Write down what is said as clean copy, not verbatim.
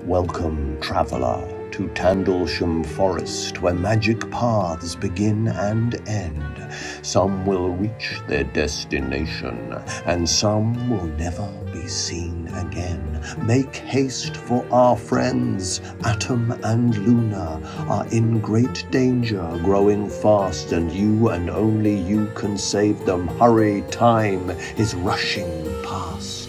Welcome, traveller, to Tandlesham Forest, where magic paths begin and end. Some will reach their destination, and some will never be seen again. Make haste, for our friends, Atom and Luna, are in great danger, growing fast, and you and only you can save them. Hurry, time is rushing past.